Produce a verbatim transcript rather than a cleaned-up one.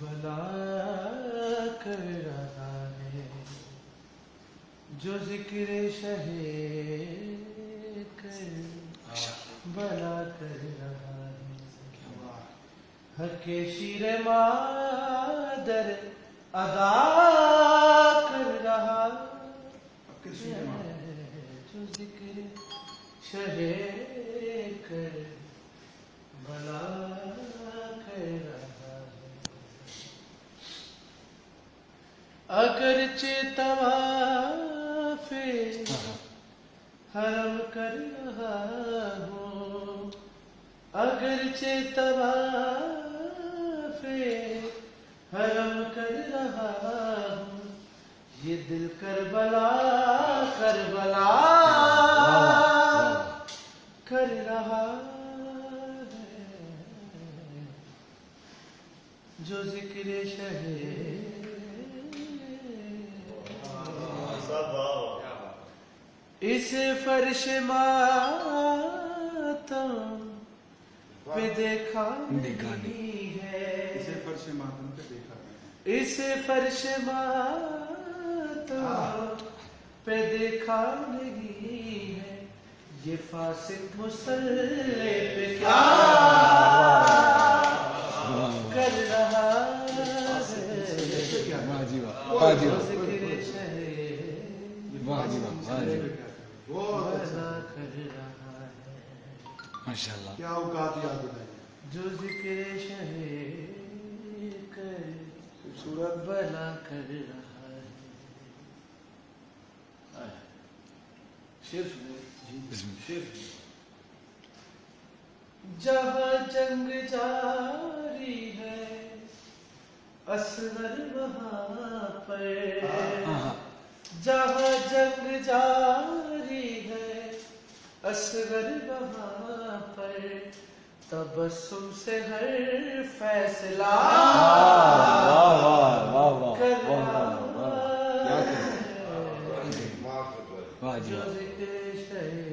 بلا کر رہا ہے جو ذکر شہ کر بلا کر رہا ہے حق شیر مادر ادا کر رہا ہے جو ذکر شہ کر بلا کر رہا ہے اگرچہ طواف حرم کر رہا ہوں اگرچہ طواف حرم کر رہا ہوں یہ دل کربلا کربلا کر رہا ہے جو ذکر شہ اس فرش ماتم پہ دیکھا نہیں ہے اسے فرش ماتم پہ دیکھا اس فرش ماتم پہ دیکھا نہیں ہے یہ فاسق مصلی پہ کیا کر رہا ہے ماشاءاللہ کیا اوقات یاد دلائی جو ذکر شہ کر خوبصورت بلا کر رہا ہے شیر شیر جہاں جنگ جاری ہے اصغر وہاں پر جہاں جنگ جاری ہے اصغر وہاں پر تبسم سے ہر فیصلہ کر رہا ہے جو ذکر شہ